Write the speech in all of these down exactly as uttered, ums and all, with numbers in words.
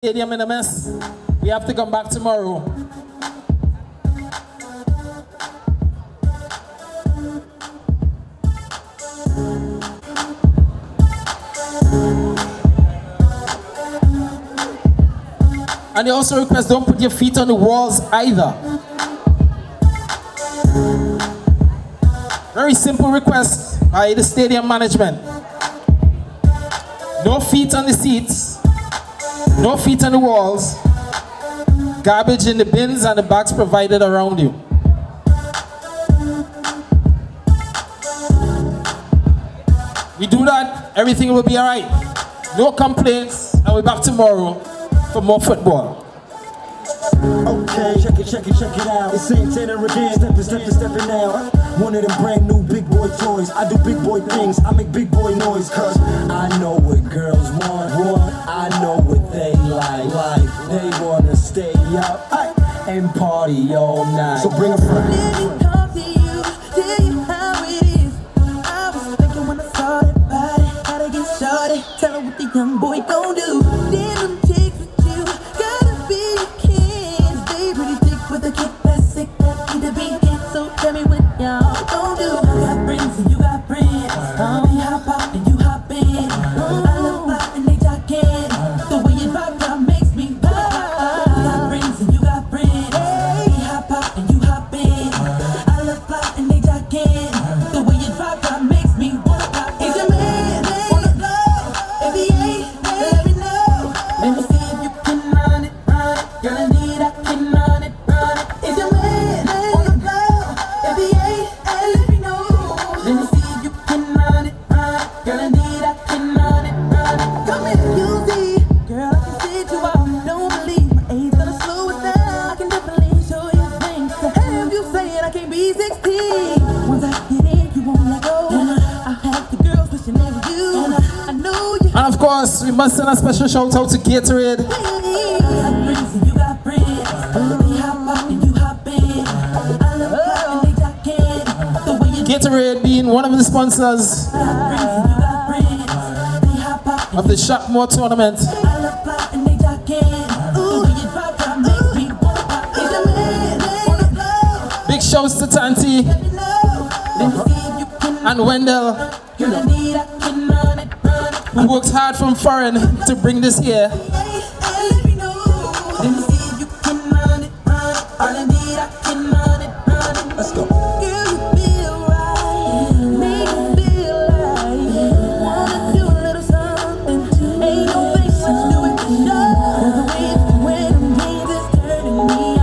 Stadium in a mess. We have to come back tomorrow. And they also request don't put your feet on the walls either. Very simple request by the stadium management. No feet on the seats. No feet on the walls. Garbage in the bins and the bags provided around you. We do that, everything will be alright. No complaints, and we're back tomorrow for more football. Okay, check it, check it, check it out. It's Santana again, stepping, stepping, stepping out. One of them brand new big boy toys. I do big boy things, I make big boy noise. Cause I know what girls want, want. I know what they like, like. They wanna stay up and party all night. So bring a friend. Let me talk to you, tell you how it is. I was thinking when I saw that body, how to get started. Tell her what the young boy gon' do. Then them chicks with you, gotta be kids. They pretty thick with a kick that's sick, that need to be hit. So tell me what y'all gon' do. I got friends and you got friends. Uh, we hop out and you hop in. Uh, I love pop and they jockin'. The way you drop down makes me pop. I got friends and you got friends. We hop out and you hop in. I love pop and they jockin'. The way you drop down makes me wanna pop. Is your man on the floor? If he ain't, let me know. Let me see if you can run it, run it. Girl, I need I can run it, run it. Is your man on the floor? If he ain't, let me know. Let me see if you can run it, run it. Girl, I need I can run it, run it. Come here, you see. Girl, I can sit you out. Don't believe my age gonna slow it down. I can definitely show you things. To have you saying I can't be sixteen. Once I get in, you won't let go. I have the girls wishing they were you. I know you. And of course, we must send a special shout out to Gatorade. I got friends and you got friends. We hop out and you hop in. I love pop and they jockin'. The way you Gatorade being one of the sponsors got friends and you got friends. We hop out of the Shockmore tournament. I love pop and they jockin'. The way you drop down makes me wanna pop. Is your man on the floor? Big shouts to Tanti Let me know. Let me see if you can. and Wendell, Girl, I need I can run it, run it. who worked hard from foreign to bring this here. Let me know. Let me see if you can run it, run it. All I need I can run it, run it. Let's go. Girl, you feel right, make me feel like wanna do a little something. Ain't no patience, do it for sure. The way it's when them jeans is turning me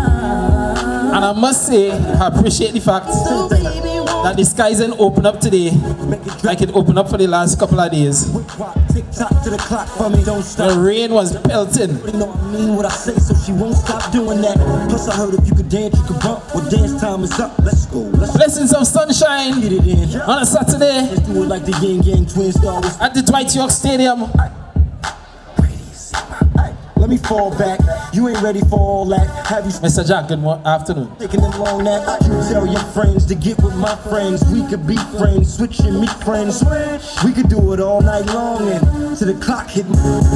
on. And I must say, I appreciate the fact So baby, won't that the skies ain't open up today like it opened up for the last couple of days. Tick tock to the clock for me, don't stop. The rain was pelting. You know I mean what I say, so she won't stop doing that. Plus I heard if you could dance, you could bump. Well, dance time is up. Let's go. Let's Blessings of sunshine get it in. on a Saturday Let's do it like the Yin Yang Twin Stars. at the Dwight York Stadium. Hey, let me fall back. You ain't ready for all that. Have you Mister Jack, good mo- afternoon. taking them long that? You tell your friends to get with my friends. We could be friends, switch and meet friends. We could do it all night long and to the clock hitting.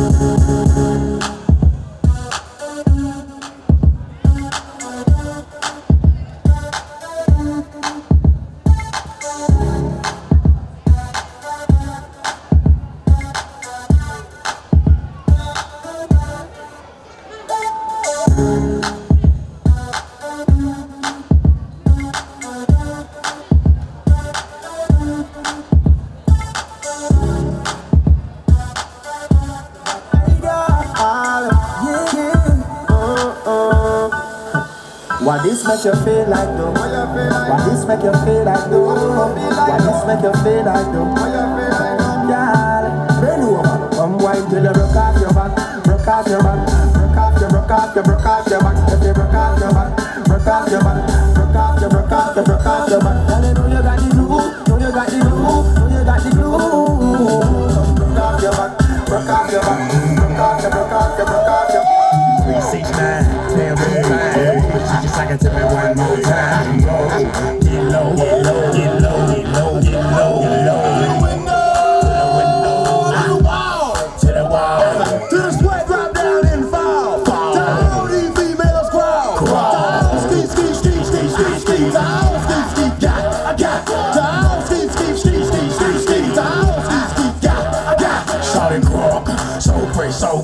Why this make you feel like though? Why this make you feel like though? Why this make you feel like though? Girl, bend over, come wine till you broke off your back, broke off your back, broke off your, broke off your, broke off your back. If you broke off your back, broke off your back, broke off your, broke off your, broke off your back. Girl, you know you got the glue, know you got the glue, know you got the glue. Broke off your back, broke off your back, broke off your, broke off your, broke off your. three six nine, damn good fine. She just like it to me one more time. Get low, get low, get low, get low, get low, get low. To the window, to the window, to the wall, to the wall. To the sweat drop down in five.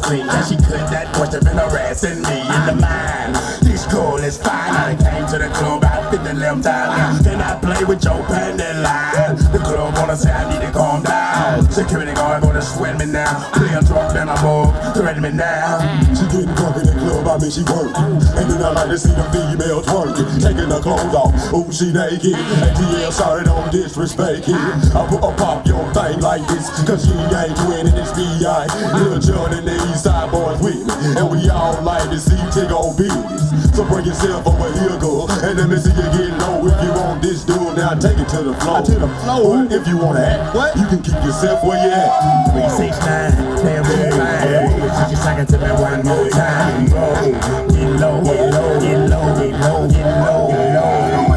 clean. And she could that much of been harassing me in the mind. This girl is fine. I came to the club out fifty eleven times. Then I play with your panty line. The club wanna say I need to calm down. Security guard gonna sweat me now. Play a drunk in my mug, threaten me now. She getting drunk in the club, I mean she working. And then I like to see the females twerking, taking her clothes off. Ooh, she naked. A T L, sorry, don't disrespect it. I put a pop your thing like this, cause she ain't winning this V I. Lil John and the East Side boys with me, and we all like to see take on business. So bring yourself over here, girl, and let me see you get low. If you want this dude, now take it to the floor. To the floor. If you wanna act, what? You can keep yourself where you at. three six nine, damn really fine. She just second to me one more time. Get low, get low, get low, get low, get low, get low.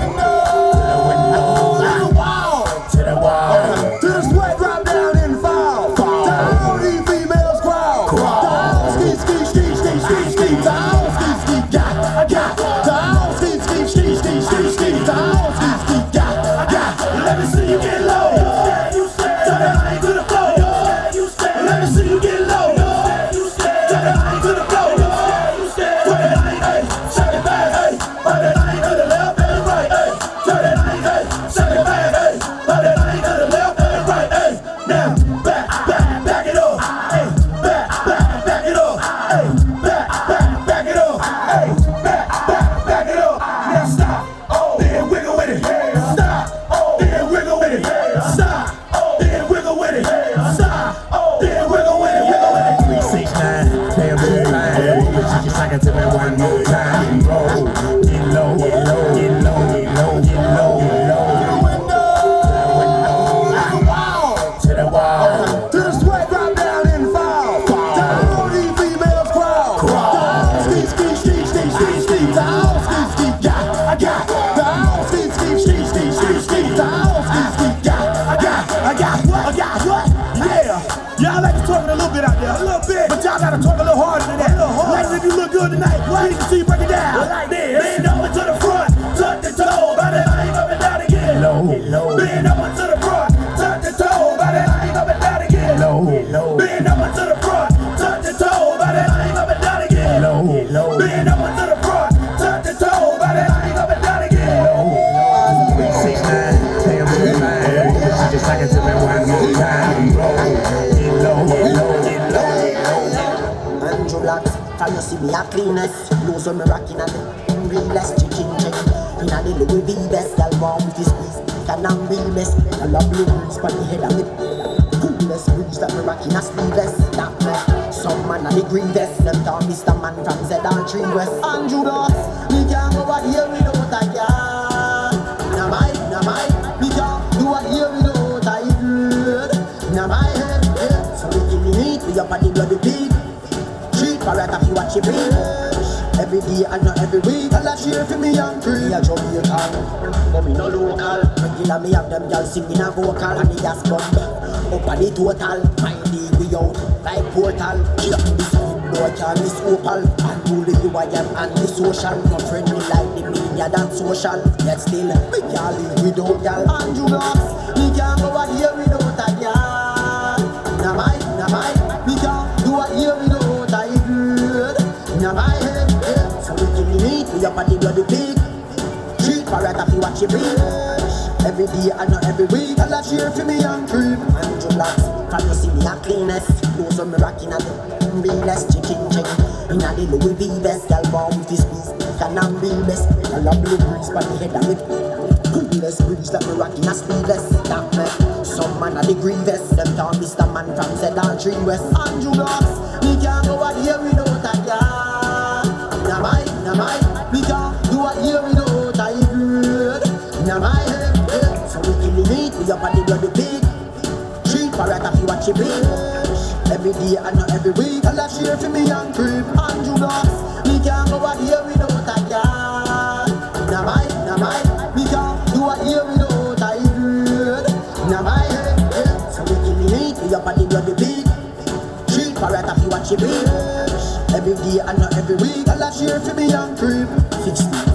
Every day and not every week, I'll cheer for me and free. Me a Jamaican, but me no local. Regular me have them girls singing a vocal, and the gas bomb up on the total. Mind the way out like portal. This boy can't miss opal. Unruly you I am anti-social. Not friendly like the media than social. Yet still, we can't live without y'all. And you know, we can't go out here without a y'all. Nah my, nah my, we can't do it here without a good. Nah my head, yeah. So we give me meat, we up at the bloody pig. Treat parrot if you watch it breathe. Every day and not every week, I'll cheer for me and cream. And you blacks, can you see me a cleanest? Those are me rocking at the realest chicken chick. In a the Louis V vest, girl born with this piece. Can I be best? I love blue breeze, but the head of it. Coolest breeze that me rocking a sleeveless. That me, some man a the green vest. Them town Mister Man from Sedan Tree West. And you blacks, we can't go out here without a car. Nah my, nah my, we can't do it here without a good. Nah my head, yeah. So we kill the meat, we up at the bloody pig. Treat parrot if you watch it bitch. Every day and not every week, I'll cheer for me and creep. And you blocks, we can't go out here without a car. Nah my, nah my, we can't do it here without a good. Nah my head, yeah. So we kill the meat, we up at the bloody pig. Treat parrot if you watch it bitch. Every day and not every week, I'll cheer for me and creep. Fix me.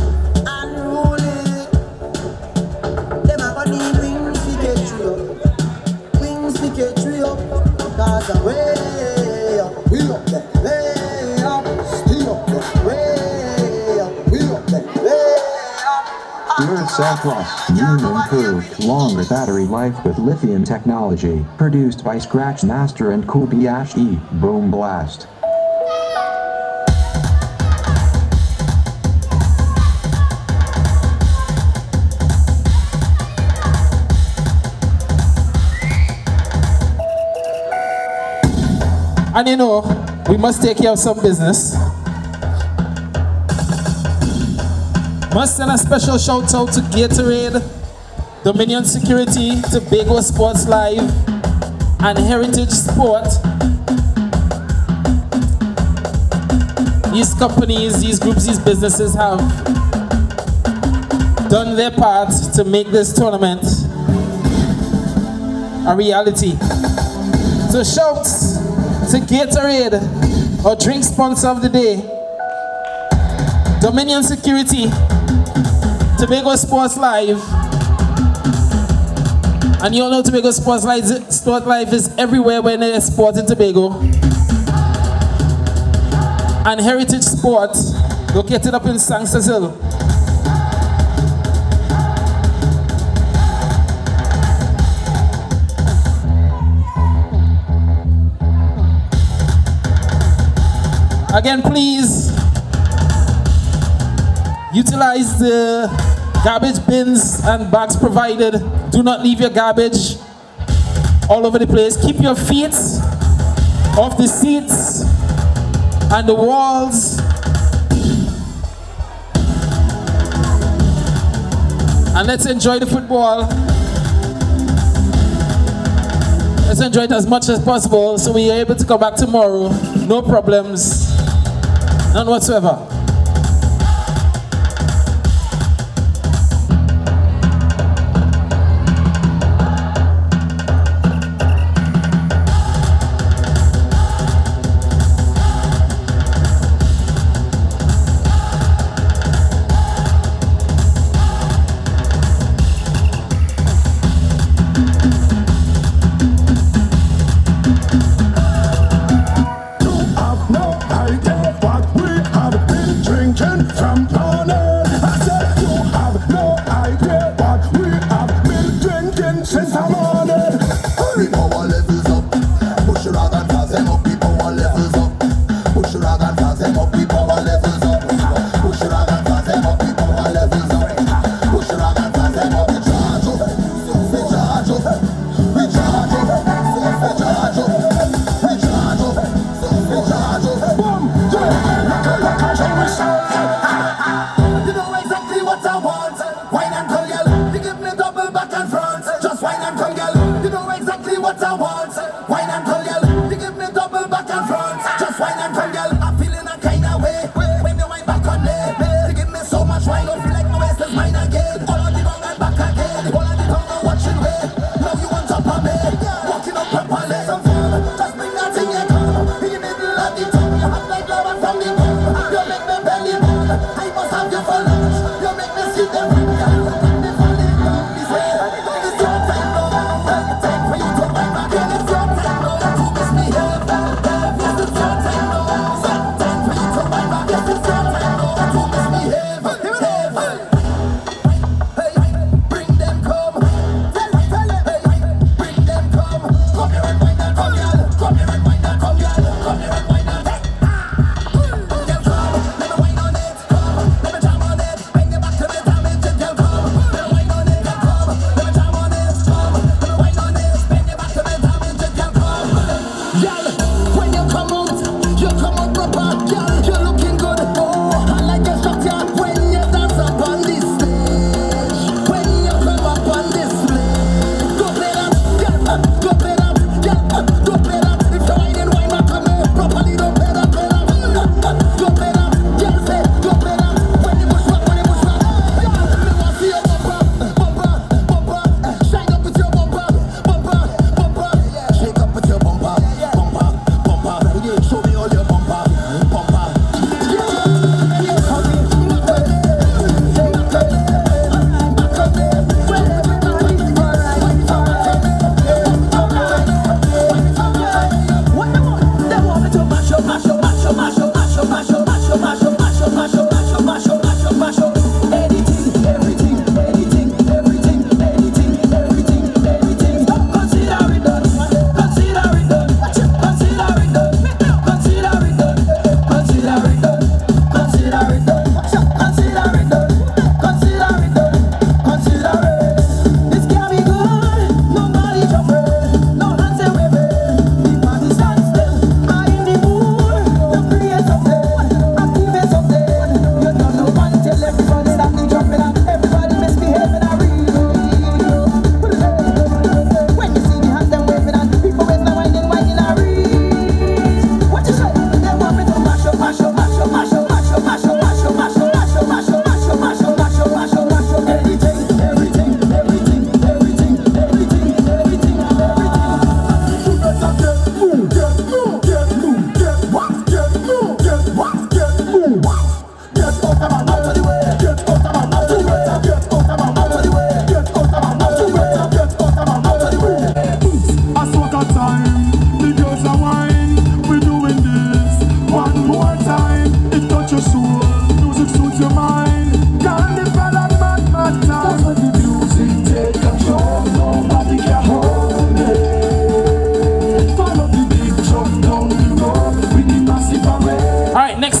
Unruly, them a gonna need wings to get through. Wings to get through. Cause I'm way up, we up there. Cell Plus. New and improved, longer battery life with lithium technology. Produced by Scratch Master and Kobayashi. Boom Blast. And you know, we must take care of some business. Must send a special shout out to Gatorade, Dominion Security, Tobago Sports Live, and Heritage Sport. These companies, these groups, these businesses have done their part to make this tournament a reality. So shouts to Gatorade, our drink sponsor of the day, Dominion Security, Tobago Sports Live, and you all know Tobago Sports Live, Sport Live is everywhere when there's sport in Tobago, and Heritage Sport, located up in Sangster Hill. Again, please utilize the garbage bins and bags provided. Do not leave your garbage all over the place. Keep your feet off the seats and the walls. And let's enjoy the football. Let's enjoy it as much as possible so we are able to come back tomorrow. No problems. None whatsoever.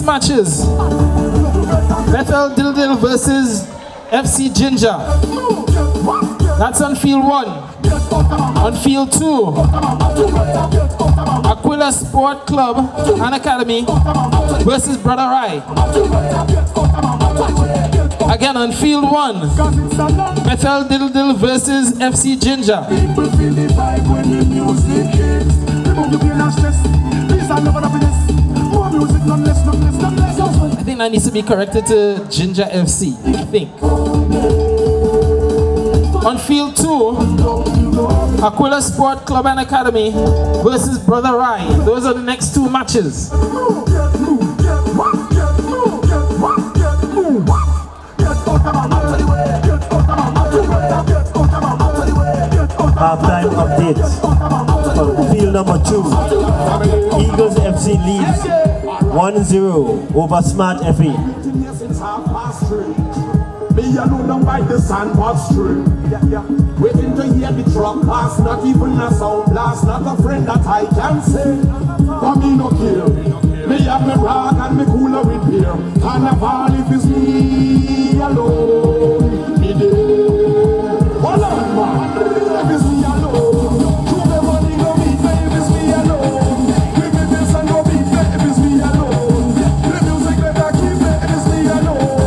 matches. Bethel Diddle Diddle versus F C Ginger. That's on field one. On field two, Aquila Sport Club and Academy versus Brother Rai. Again on field one, Bethel Diddle Diddle versus F C Ginger. I think that needs to be corrected to Ginger F C, I think. On field two, Aquila Sport Club and Academy versus Brother Rai. Those are the next two matches. Halftime updates from field number two. Eagles F C leads one zero over Smart F A. Me alone down by the sandbar street. Yeah, yeah. Waiting to hear the truck pass. Not even a sound blast. Not a friend that I can say. But me no care. Me have me rag and me cooler with beer. Carnival if it's me alone. Me there. Hold on, man. If it's me alone. To the money go beat me if it's me alone. Give me this and go beat me if it's me alone. The music better keep me if it's me alone.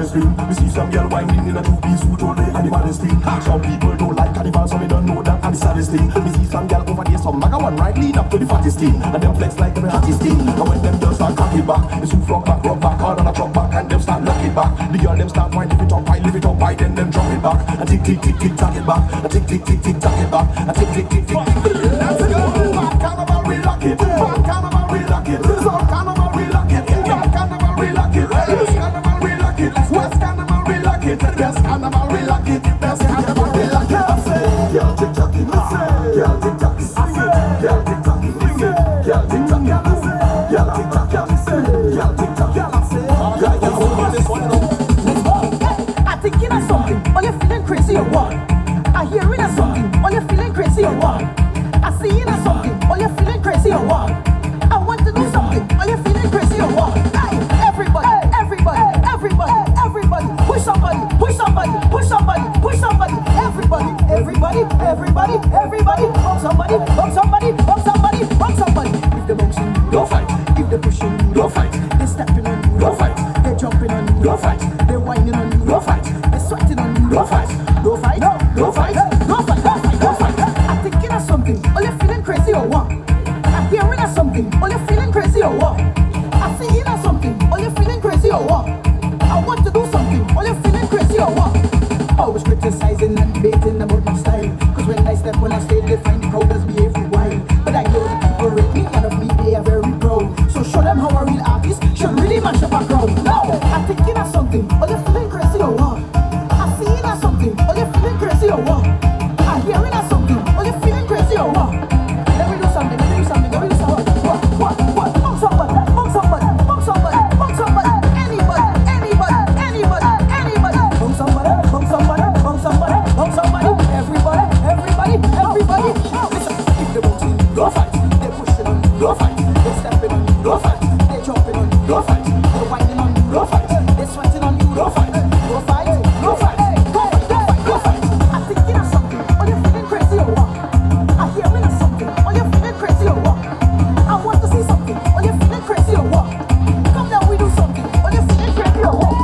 stream. We see some girl whining in a two-piece suit all day and the maddest thing. Some people don't like carnival, so they don't know that and the saddest thing. We see some girl over there, some maga one right lead up to the fattest thing, and them flex like every hottest thing. And when them girls start cock it back, it's who from back, rock back, hard on a truck back, and them start knock it back. The girl them start whine, lift it up high, lift it up high, then them drop it back, and tick tick tick tick tack it back, and tick tick tick tick tack it back, and tick tick tick tick. Let's go, bad carnival we lock it, bad carnival we lock it, South carnival we lock it, North carnival we lock it, East carnival we lock it, West carnival we lock it, Best carnival we lock it, Best carnival we lock it. I say, girl tick tock it, I say, girl tick tock it, I say, girl tick tock it, I say, girl tick tock it, I say, girl tick tock it, I say, girl tick tock it, I say. Girl, you hold on this one now. Let's go. Hey, I thinking of something, or you feeling crazy or what? I hearing of something, or you feeling crazy or what? I seeing of something, or you feeling crazy or what? I want to do something, or you feeling crazy or what? Hey, everybody, everybody, everybody, everybody, push somebody, push somebody, push somebody, push somebody, everybody, everybody, everybody, everybody, bump somebody, bump somebody, bump somebody, bump somebody. If they're bouncing, go fight. If they're pushing, go fight. They're stepping on you, go fight. They're jumping on you, go fight. They're whining on you, go fight. They're sweating on you, go fight. Go fight, go fight, go fight, go fight, go fight. I'm thinking of something, or you're feeling crazy or what? I'm hearing of something, or you're feeling crazy or what? I'm seeing of something, or you're feeling crazy or what? I want to do something, or you're feeling crazy or what? Always criticizing and debating about my style, cause when I step on a stage they find the crowd as behaving wild. But I know the people rate me, and of me they are very proud. So show them how a real artist should really mash up a crowd. No, I'm thinking of something, or you're feeling crazy or what? I'm seeing of something, or you're feeling crazy or what? I'm hearing of something, or you're feeling crazy or what? Let me do something, let me do something, let me do something. What, what, what? Bump somebody, bump somebody, bump somebody, bump somebody, anybody, anybody, anybody, anybody. Bump somebody, bump somebody, bump somebody, bump somebody, everybody, everybody, everybody. Listen, if they're bouncing, go fight. They're pushing on you, go fight. They're stepping on you, go fight. They're jumping on you, go fight. They're whining on you, go fight. They're sweating on you, go fight. Go fight, go fight, go fight, go fight, go fight. I'm thinking of something, or you're feeling crazy or what? I'm hearing of something, or you're feeling crazy or what? I want to see something, or you're feeling crazy or what? Come down, we do something, or you're feeling crazy or what?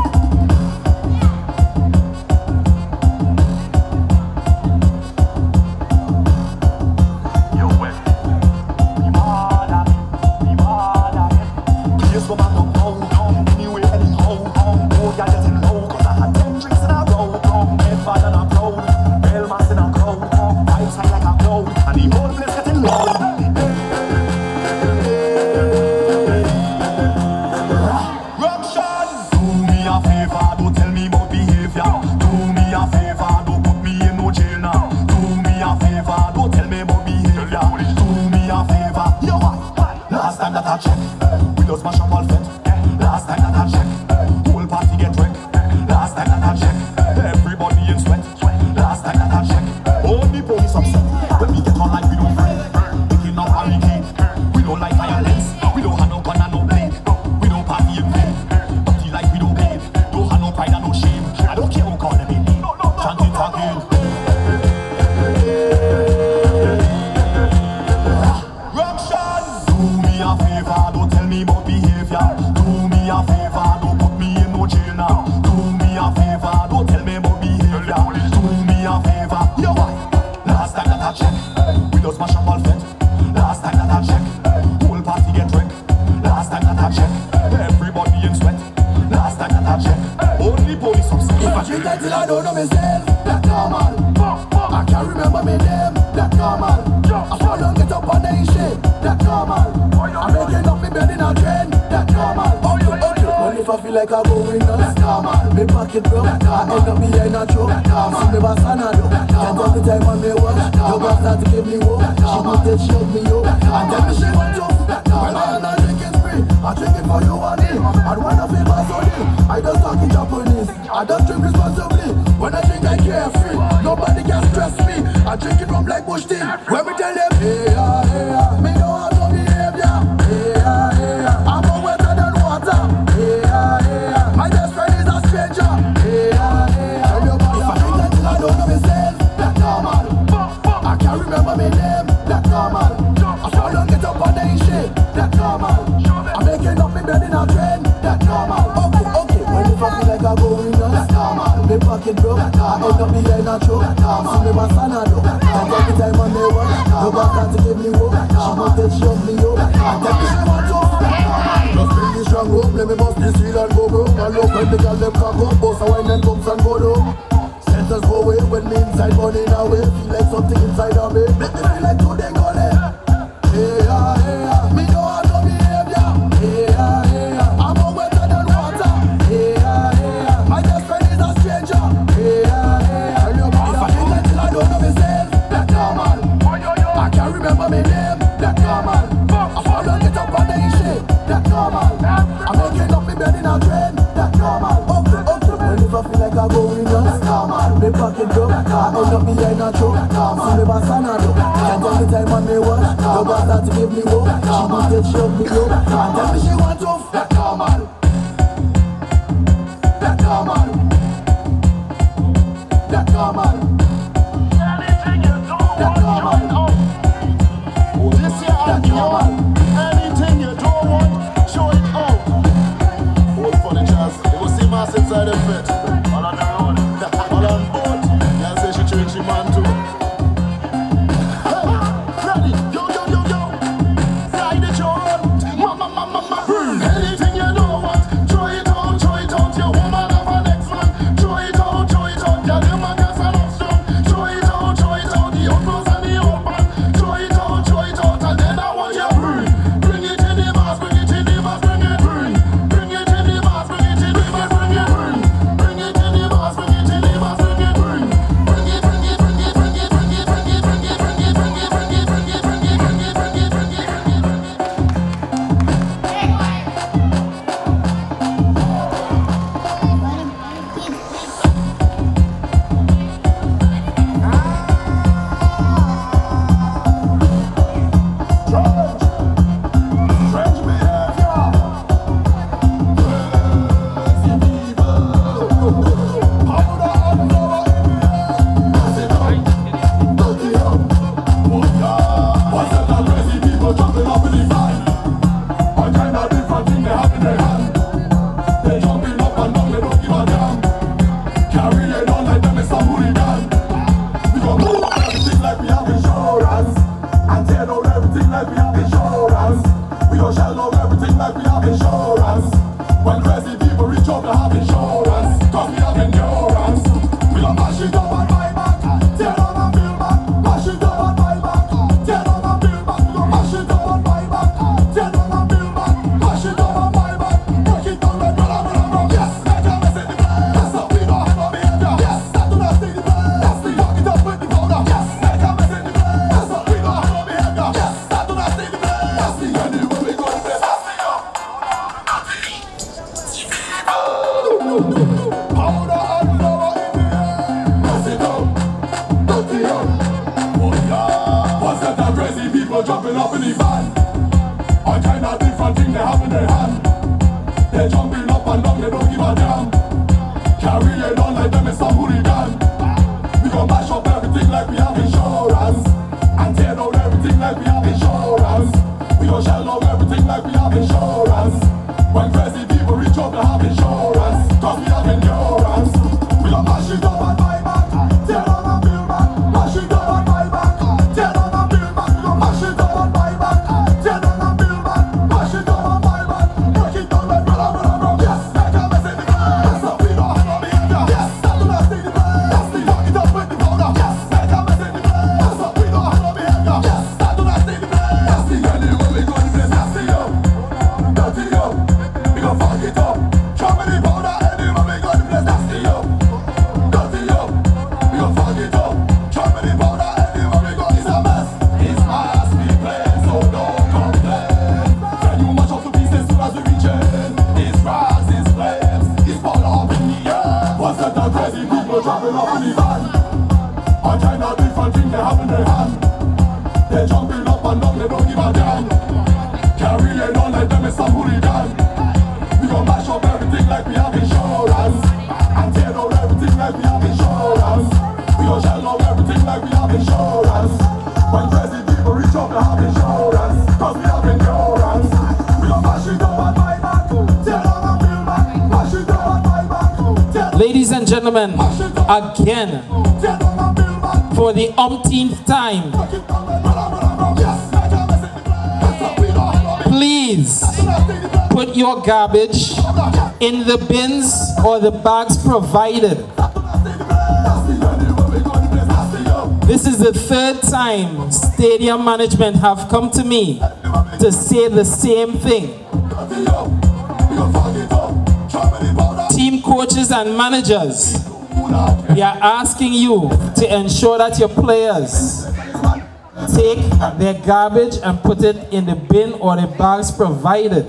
Yo, wet. We mad at it, we mad at it. Yes, but I'm not low down, anyway, anyhow. Oh, yeah, getting low, cause I had ten drinks in a row. Head bad and a crowd, bell mass in a crowd. Vibes high like a cloud, and the whole place getting low. Ruction! Do me a favor, don't tell me about behavior. Do me a favor, don't put me in no jail now. Do me a favor, don't tell me about behavior. Do me a favor, yo what? Last time that I check, we just mash up all fit. Last time that I check, whole party get wrecked. Last time that I check, everybody in sweat. Last time that I check, only police upset. When we get on like we don't fight, picking up hurricane. We don't like violence, we don't have no gun and no blade. We don't party in vain, dirty like we don't pay. Don't have no pride and no shame. I don't care who call them in. Chant it again. Ruction! Do me a favor, don't tell me about behavior. Do me a favor, don't put me in no jail now. Do me a favor, don't tell me about behavior. Do me a favor, yo why? Last time that I check, we just mash up all fit. Last time that I check, whole party get wrecked. Last time that I check, everybody in sweat. Last time that I check, only police upset. If I drink until I don't know myself, that's normal. I can't remember my name, that's normal. I fall down, get up on the shit, that's normal. I'm making up my bed in a train, that's normal. Okay, okay. Well, if I feel like I'm going nuts, that's normal. Me pocket broke, I end up behind a choke. See me boss and I do. Can't tell the time when me work. Your girl start to give me woe. She put it, shove me up. And tell me she want to. When I am not drinking spree, I drink it for you and me. And when I feel my soul, I don't talk in Japanese. I don't drink responsibly. When I drink, I carefree. Nobody can stress me. I drink it from like bush tea. When we tell them, hey, yeah, hey, yeah. Me know how to behave, yeah. Hey, yeah, hey, yeah. I'm more wetter than water. Hey, yeah, hey, yeah. My best friend is a stranger. Hey, yeah, hey, yeah. If I drink until I don't know myself, that's normal. I can't remember my name, that's normal. I fall down, get up on the shit, that's normal. I'm making up my bed in a train, that's normal. Okay, okay. When if I feel like I'm going pocket broke. I end up behind a truck. See me my son and look. And every time I'm there, no back time to give me hope. She want to shove me up. And tell me she want to. Just bring this strong rope, let me bust this wheel and go broke. And look when the girl them cock up, bust a wine and bumps and go down. Set us go away when me inside running away. Feel like something inside of me. Make me feel like today gonna. Hey yeah, hey yeah. Me know how to behave, yeah. Hey yeah, hey yeah. I'm more wetter than water. Hey yeah, hey yeah. My best friend is a stranger. Hey yeah, hey yeah. And your body feel like till I don't know myself. Black normal. I can't remember my name. Black normal. I fall and get up on the shit. Black normal. I'm making up my bed in a train. Black normal. Okay, okay. Well, if I feel like I'm going nuts, normal. Me pocket broke. I end up behind a truck. See me my son and look. And every time I'm me watch, no girl start to give me hope. She want to shove me up. And tell me she want to. Black normal. Black normal. Black normal. Black normal. This year I'm normal. Anything you don't want, show it out. Hold for the chance. You will see mass inside the fit. All on the road. All on board. Y'all say she train she man too. Hey, ready? Yo, yo, yo, yo. Fly the drone. Mama, mama, mama. Anything you don't want, throw it out, throw it out. Your woman have an next man. Throw it out, throw it out. Your little man gets an upstone. Throw it out, throw it out. The outlaws and the old man. Throw it out, throw it out. And then I want you bring. Bring it in the mass, bring it in the mass, bring it. Bring. Bring it in the mass, bring it in the mass, bring it. Bring. Bring it in the mass, bring it in the mass, bring it. Bring. Bring it, bring it, bring it, bring it, bring it, bring it, bring it, bring it, bring it, bring it, bring it, bring it, bring it, bring it, bring it, bring it, Strange behavior. Crazy people. Powder and flower in the air. Pass it up. Dirty up. Oh yeah. What's that that crazy people jumping up in the van? All kind of different thing they have in their hand. They jumping up and down, they don't give a damn. Carry it on like them is some hooligan. We gon' move everything like we have insurance. And tear down everything like we have insurance. We gon' shell out everything like we have insurance. When crazy people reach out, they have insurance. Cause we have endurance. We gon' mash it up and buy back. Tear down and build back. Mash it up and buy back. Tear down and build back. We gon' mash it up and buy back. Tear down and build back. Mash it up and buy back. Break it down like brother, brother, brother. Yes, make a mess in the place. That's how we don't have no behavior. Yes, that do not stay the place. That's the lock it up with the powder. Yes, make a mess in the place. That's how we don't have no behavior. Yes, that do not stay the place. That's the end of we go to place. That's the up. Powder and flower in the air. Pass it up. Dirty up. Oh yeah. What's that that crazy people jumping up in the van? All kind of different thing they have in their hand. They jumping up and down, they don't give a damn. Carry it on like them is some hooligan. We gon' mash up everything like we have insurance. And tear down everything like we have insurance. We gon' shell out everything like we have insurance. When crazy people reach out, they have insurance. Cause we have endurance. We gon' mash it up and buy back. Tear down and build back. Mash it up and buy back. Tear down and build back. We gon' mash it up and buy back. Tear down and build back. Mash it up and buy back. Break it down like brother, brother, brother. Yes, make a mess in the place. That's how we don't have no behavior. Yes, that do not stay the place. That's the lock it up with the powder. Yes, make a mess in the place. That's how we don't have no behavior. Yes, that do not stay the place. That's the end of when we go to place. That's the up. Dirty up. We gon' fuck it up. Show me the powder anywhere we go to place. That's the up. Dirty up. We gon' fuck it up. Show me the powder anywhere we go. It's a mess. It's mass we play, so don't complain. Can you mash up the pieces soon as we reach it? It's grass, it's flames, it's powder up in the air. What's that that crazy people dropping up in the van? All kind of different thing they have in their hand. They jumping up and down, they don't give a damn. Carry it on like them is some hooligan. We gon' mash up everything like we have insurance. And tear down everything like we have insurance. We gon' shell out everything like we have insurance. When crazy people reach up, they have insurance. Cause we have endurance. We gon' mash it up and buy back. Tear down and build back. Mash it up and buy back. Tear Ladies and gentlemen, again, for the umpteenth time, please put your garbage in the bins or the bags provided. This is the third time stadium management have come to me to say the same thing. Team coaches and managers, we are asking you to ensure that your players take their garbage and put it in the bin or the bags provided.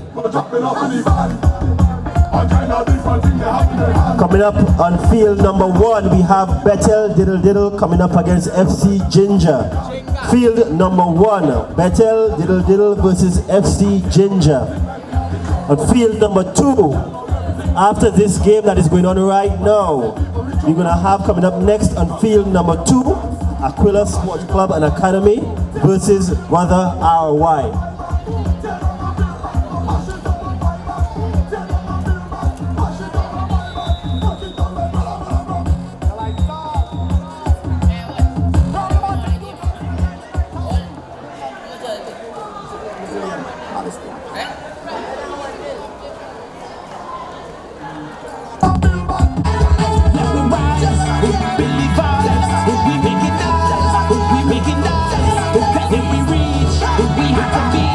Coming up on field number one, we have Bethel Diddle Diddle coming up against F C Ginger. Field number one, Bethel Diddle Diddle versus F C Ginger. On field number two, after this game that is going on right now, we're going to have coming up next on field number two, Aquila Sports Club and Academy versus Brother R Y. We make it nice, we make it nice. If we reach, we have to be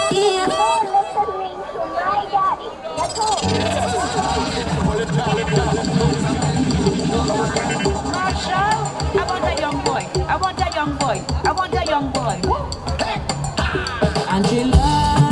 Yeah. Marshall, I want a young boy. I want a young boy. I want a young boy. Angela,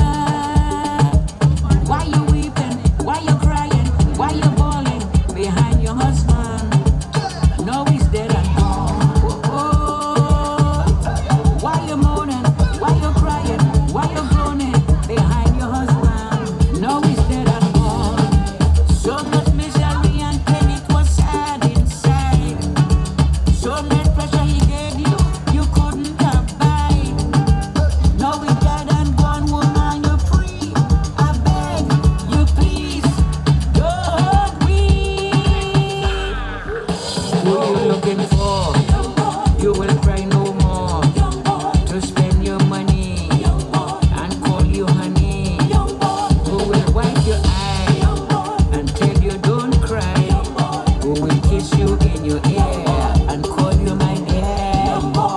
why you weeping? Why you crying? Why you bawling behind your husband? No, he's dead and gone. Oh, why you moaning? Why you crying? Why you groaning behind your husband? No, he's dead and gone. So much misery and pain, it was sad inside. So much pressure he gave you, you couldn't abide. Now he dead and gone, woman, you're free. I beg you, please, don't weep. Who you looking for? You will cry no more. To spend your money and call you honey. Who will wipe your eye and tell you don't cry? Who will kiss you in your ear and call you my dear?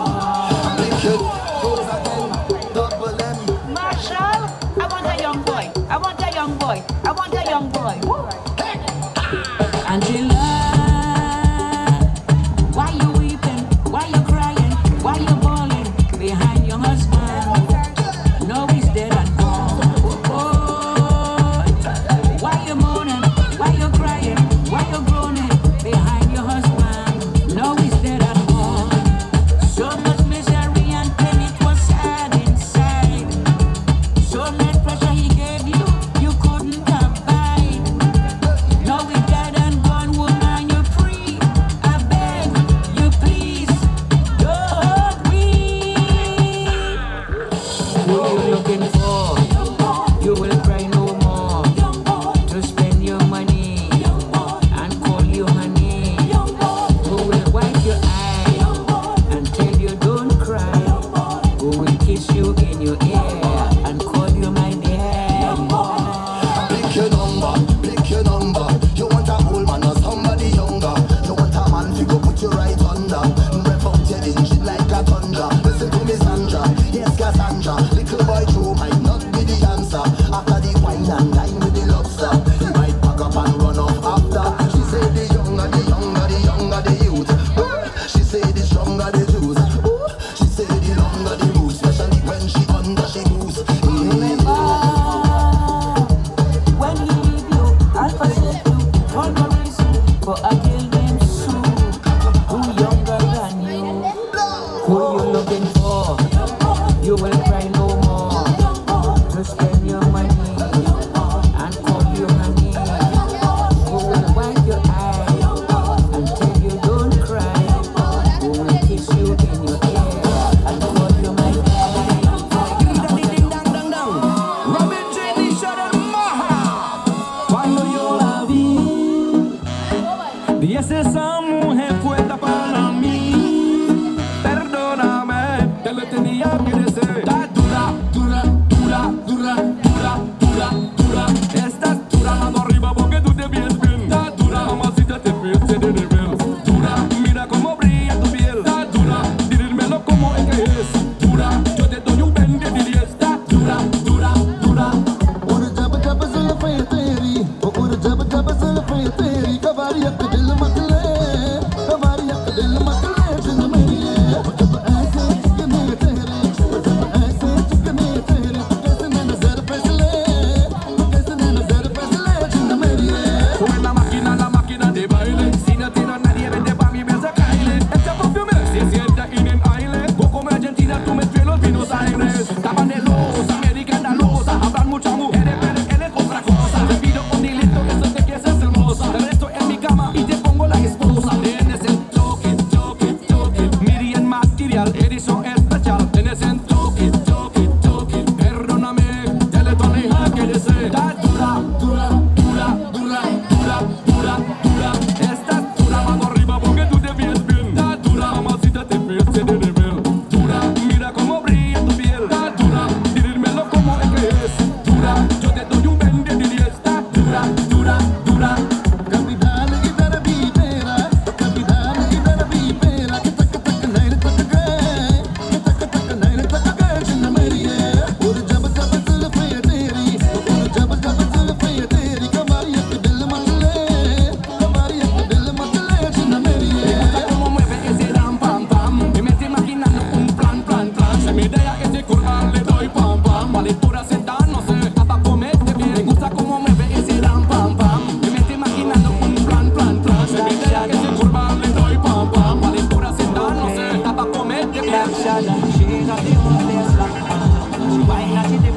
Marshall, I want a young boy. I want a young boy. I want a young boy. Angela, why you weeping? Why you crying? Why you bawling behind your husband? No, he's dead and gone. Oh, why you moaning? Why you crying? Why you groaning behind your husband? No, he's dead and gone. So much misery and pain, it was sad inside. So much pressure he gave you, you couldn't abide. Now he dead and gone, woman, you're free. I beg you, please, don't weep. Who you looking for? You will cry no more. To spend your money and call you honey. Who will wipe your eye and tell you don't cry? Who will kiss you in your ear and call you my dear? Pick your number, pick your number. You want a old man or somebody younger? You want a man to go put you right under. Rev up your engine like a thunder. Listen to me, Sandra. Yes, Cassandra. Little boy Joe might not be the answer. After the wine and dine with the lobster, he might pack up and run off after. She said the younger, the younger, the younger the youth. Ooh, she said the stronger the juice. Ooh, she said the longer the roots, especially when she under she goose. Mm.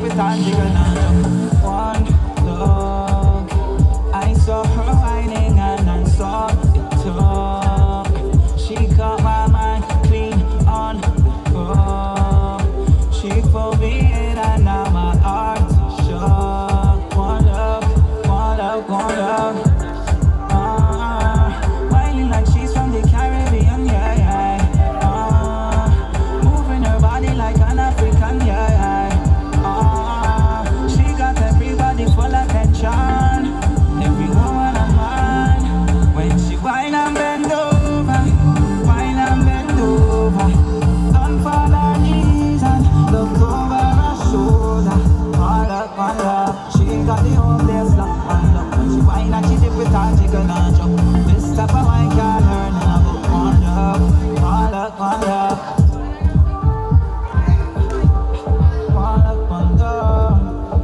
with and she gonna jump. One look, I saw her whining and I saw it took. She caught my mind clean on the floor. She pulled me in and now my heart is shook. One look, one look, one look. Uh, whining like she's from the Caribbean, yeah, yeah. Uh, moving her body like an African, yeah, yeah. Uh, she got everybody full attention. Every woman a man. When she whine and bend over, whine and bend over. Don't fall her knees and look over her shoulder. All up, all up. She got the whole place locked and up. When she whine and she dip it and she gonna jump. This type of wine can't learn about one up, all up, all up. All up, all up.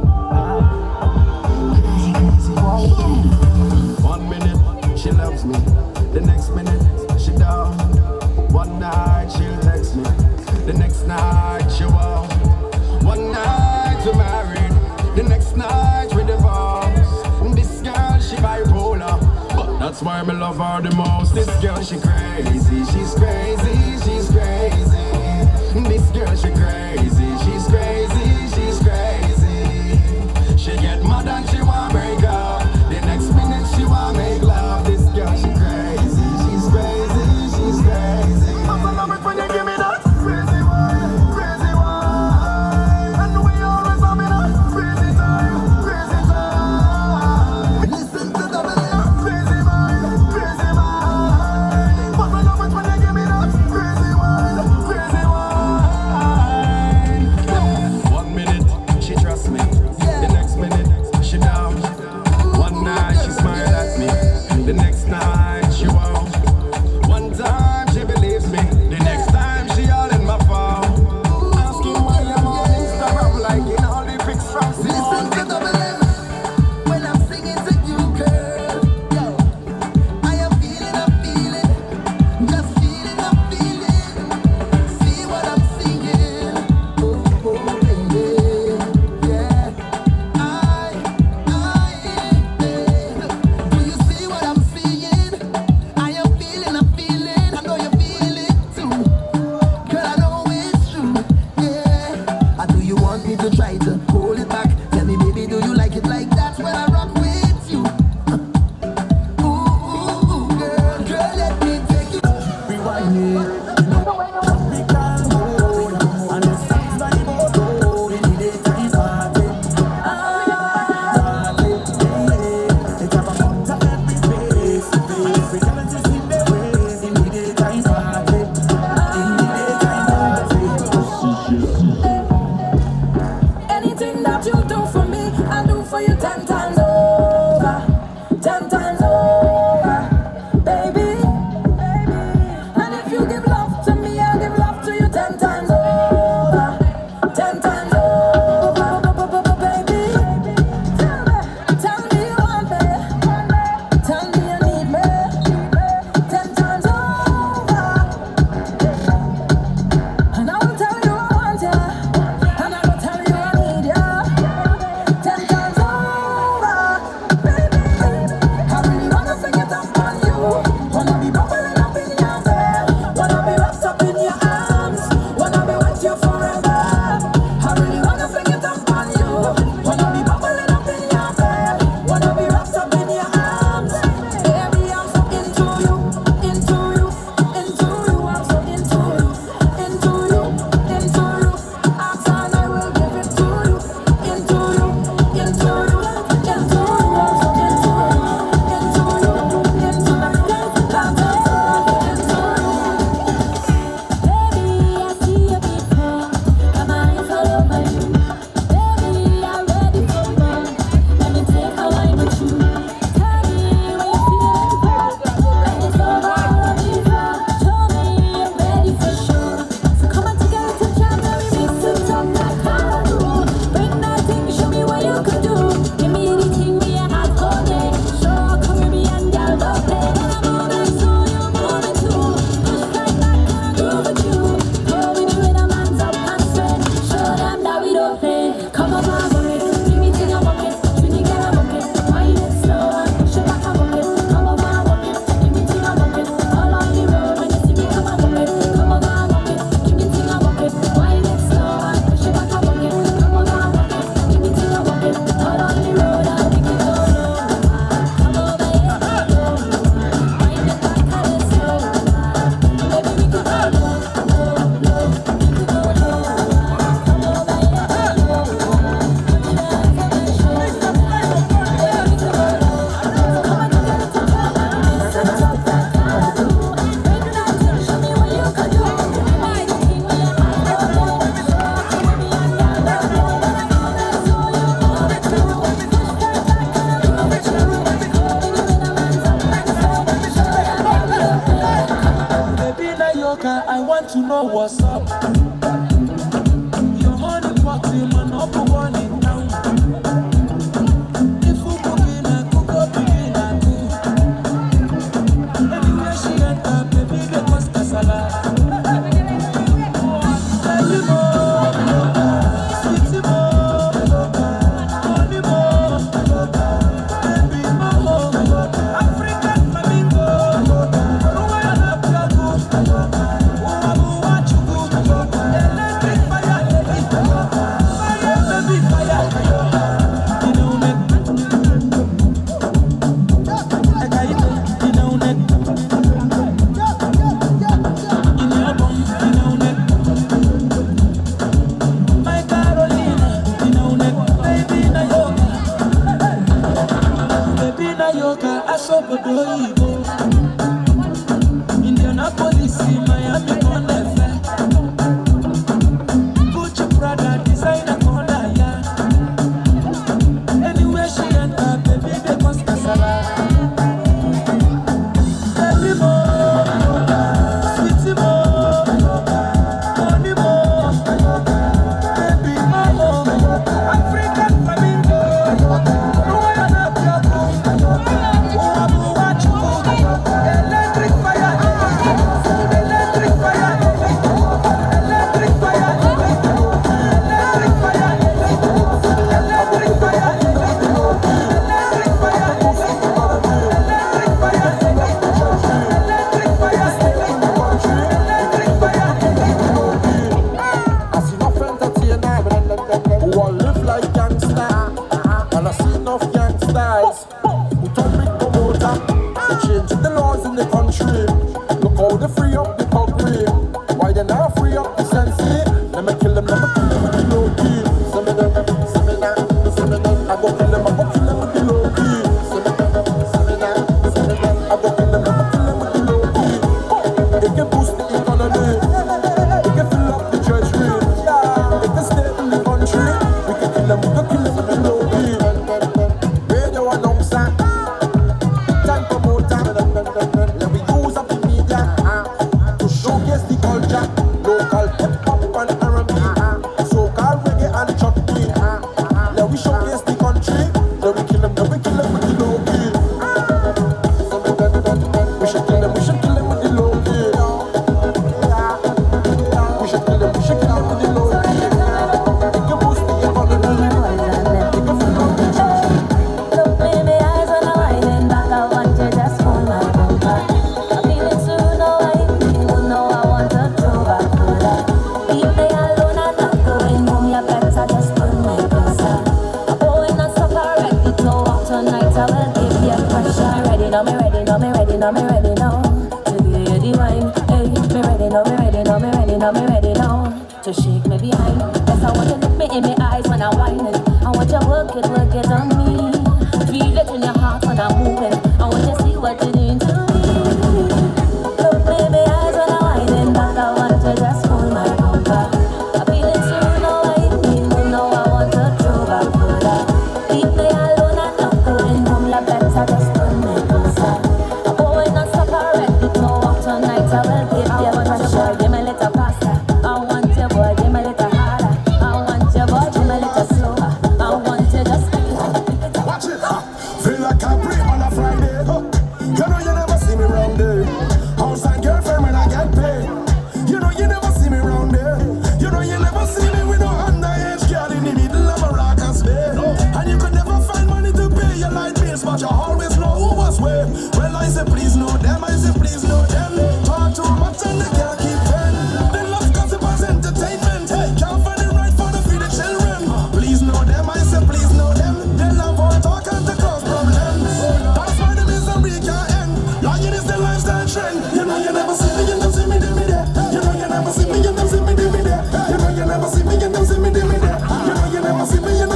One minute, she loves me. The next minute, she don't. One night, she'll text me. The next night, she won't. One night, we're married. The next night, we divorce. This girl, she bipolar. But that's why me love her the most. This girl, she crazy. She's crazy. She's crazy. This girl, she crazy. She's crazy. She's crazy. She get mad and she want break up. The next minute she want make love. This girl she crazy, she's crazy, she's crazy. I love it when you give me that crazy wine, crazy wine. And we always have in a crazy time, crazy time. Listen to the crazy mind, crazy mind. But I love it when you give me that crazy wine, crazy wine. One minute she trusts me. The next minute, she down. One night, she smile at me. The next night, she won't. One time, she believes me. The next time, she all in my phone. Asking why I'm on Instagram, liking all the pics from Simone. Listen to the rhythm when I'm singing to you, girl. Yo, I am feeling, I'm feeling, just feeling, I'm feeling. See what I'm singing. Oh, oh, baby, yeah. I, I, yeah. Do you see what I'm seeing? I am feeling, I'm feeling. I know you feel it too. Girl, I know it's true. Yeah. Or do you want me to try to hold it back? Tell me, baby, do you like it like that when I rock with you? Ooh, ooh, ooh, girl, girl, let me take you. Rewind it. We can hold and the sun's by the boat in the daytime party. Ah, party, yeah. They have a fun to every space. And every talent is in their ways in the daytime party. In the daytime party. Anything that you do for me, I'll do for you ten times over, ten times over, baby. And if you give love to me, I'll give love to you ten times over, ten times over, baby. Tell me, tell me you want me, tell me you need me, ten times over. And I will tell you I want you, and I will tell you I need you, ten times over. I want to know what's up. Your honey pot him and up one in town. If you cook in a cook up in a cook. Anywhere she enter, baby, they must be salad. Tell you more, sweetie more, honey more, baby more, African flamingo, Rwanda Piago. Indianapolis, Miami, Connefe, Gucci, Prada, designer, corner, yeah. Anywhere she enter, baby, they must be salad. Baby more, sweetie more, honey more, baby more, African flamingo, Rwanda Piago. Electric fire, electric fire, electric fire, electric fire, electric fire, electric fire, I see enough entertainer who all live like gangsters, and I see enough gangsters who turn big promoter. They change the laws in the country. Look how they free up the country. Why they not free up the sensei? Let me kill them, let me kill them with the low key. Send me them, send me them, send me them. I go kill them, I go kill them with the low key. Send me them, send me them, send me them. I go kill them, I go kill them with the low key. It can boost the economy. It can fill up the treasury. It can stay in the country. We can kill them, we can kill them with the low key. Radio announcer. Time promoter. Let me use up the media to showcase the culture. Local hip-hop and R and B, so-called reggae and chutney. Let we showcase the country. Let we kill them, let we kill them with the low key. We should kill them, we should kill them with the low key. We should kill them, we should kill them with the low key. It can boost the economy. It can fill up the treasury. Look me in the eyes when I'm whining back. I want you just hold my bumper. I'm feeling so no I you know I want to throw back for that. Leave me alone and not going home. You better just pull me closer. I'm going on supper ready to walk tonight. I will give you pressure. Me ready now, me ready now, me ready now, me ready now to give you the wine. Hey, me ready now, me ready now, me ready now, me ready now to shake me behind. Yes, I want you to look me in my eyes when I'm whining. I want you to work it, work it on me. Feel it in your heart when I'm moving. I want you to see what you're doing to me. Look me in my eyes when I'm whining back. I want you to just hold my bumper. I'm feeling so no I need you know I want to throw back for that. Leave me alone and not going home. You better just pull me closer. I'm going on supper ready to walk tonight. I will give you pressure. Give me a little faster. I want your boy, give me a little harder. I want your boy, give me a little slower. I want you just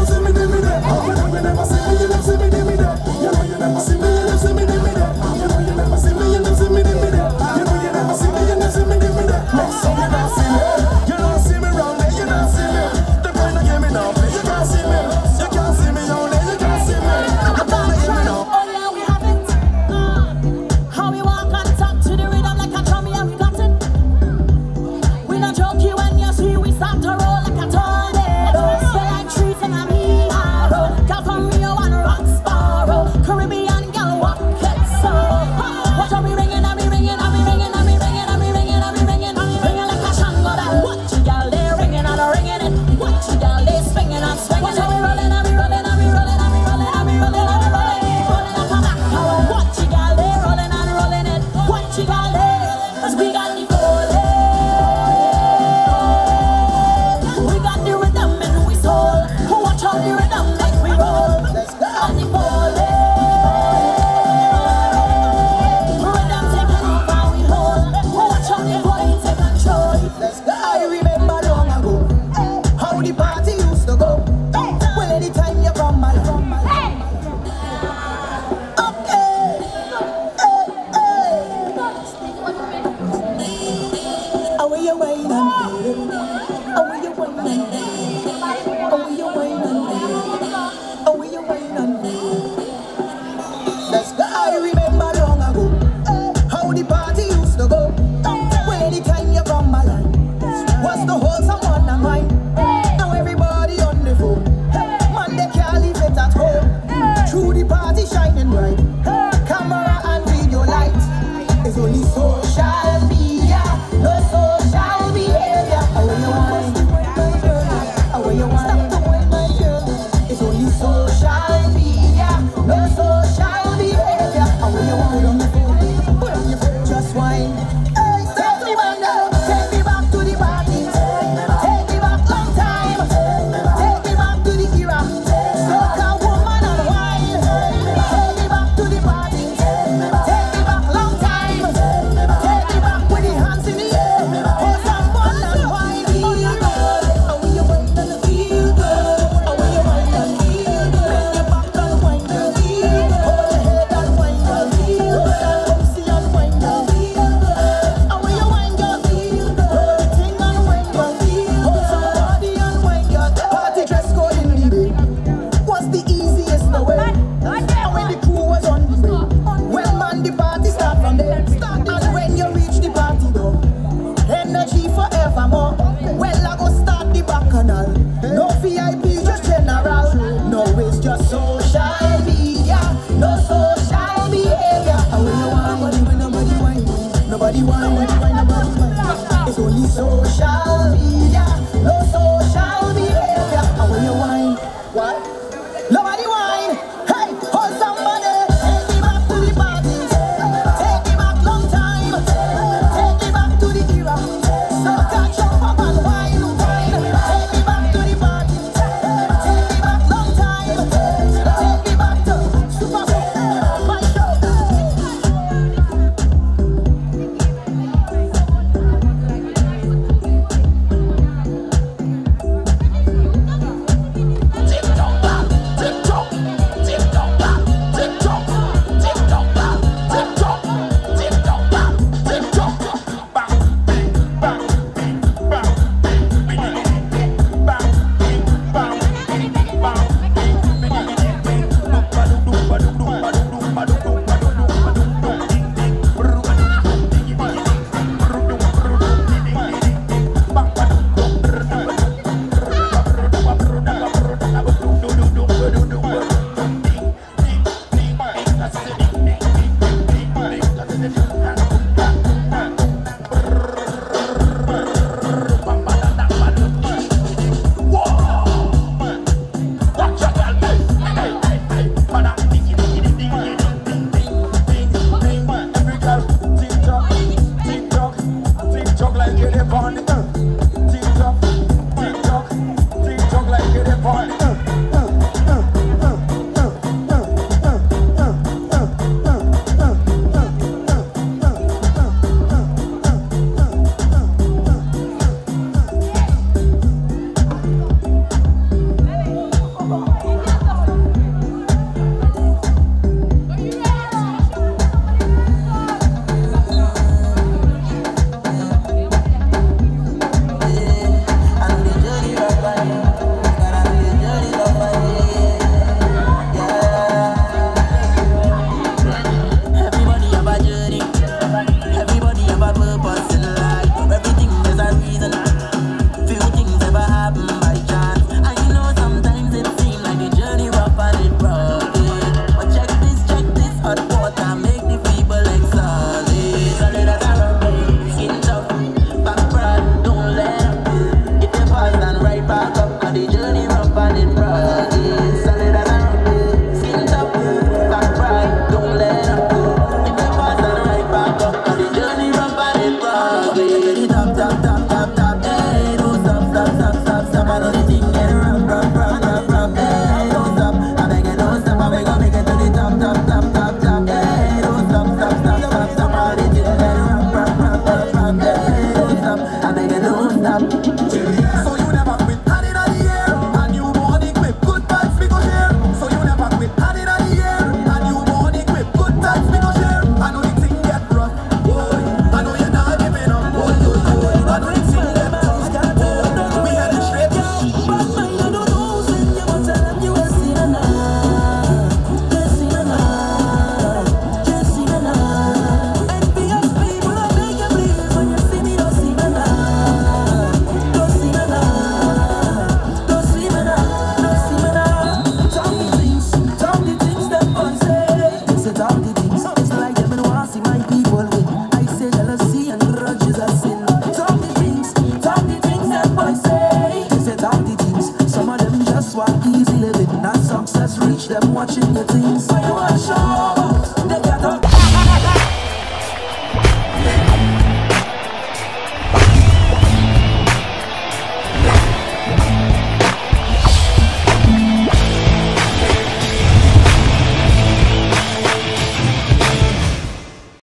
see me, give me that. You know you never see me, you never see me, give me that. You know you never see me, you never see me, give me that. You know you never see me, you never see me, give me that. You know you never see me, you never see me, give me that. So you don't see me, you don't see me round there, you don't see me. The point I give me now, you can't see me, you can't see me round there, you can't see me. The point I give me now. Oh yeah, we have it. Uh, how we walk and talk to the rhythm like a drum, yeah, we got it. We not joke you when you see we start to roll like a tornado. Spell like trees and a me arrow. Girl from Rio and Rock Sparrow, Caribbean girl. Not success reach them watching the things. Why you want show?